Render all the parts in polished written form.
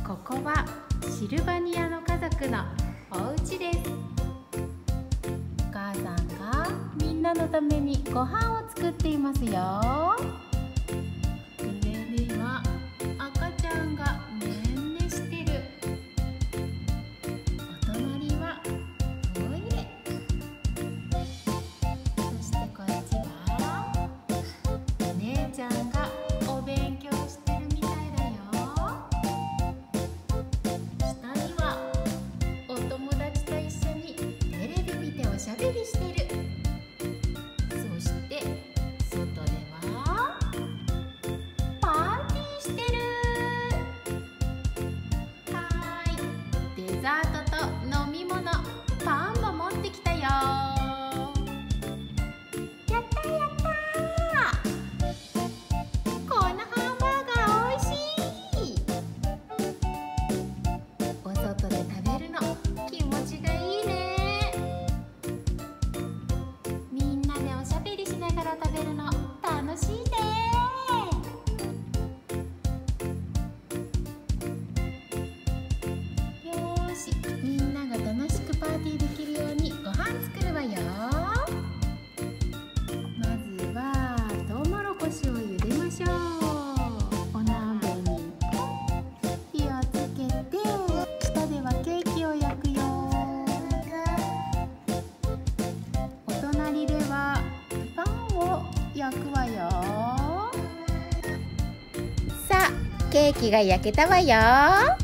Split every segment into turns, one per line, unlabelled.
ここはシルバニアの家族のお家です。お母さんがみんなのためにご飯を作っていますよ。上には赤ちゃんがねんねしてる。お隣はトイレ。そしてこっちはお姉ちゃんがお勉強してるみたいだよ。下にはお友達と一緒にテレビ見ておしゃべりしてる。そして外ではパーティーしてる。はーい、デザートと飲み物、パンも持ってきたよ。やったやったー、このハンバーガーおいしい。お外で食べるの気持ちがいいね。みんなでおしゃべりしながら食べるの楽しいね。よーし、みんなが楽しくパーティーできるようにご飯作るわよ。まずはトウモロコシを茹でましょう。お鍋に火をつけて、下ではケーキを焼くよ。お隣ではパンを焼くわよ。さあ、ケーキが焼けたわよ。わ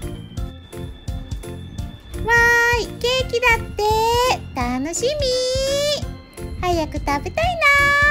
ーい、ケーキだって楽しみ。早く食べたいな。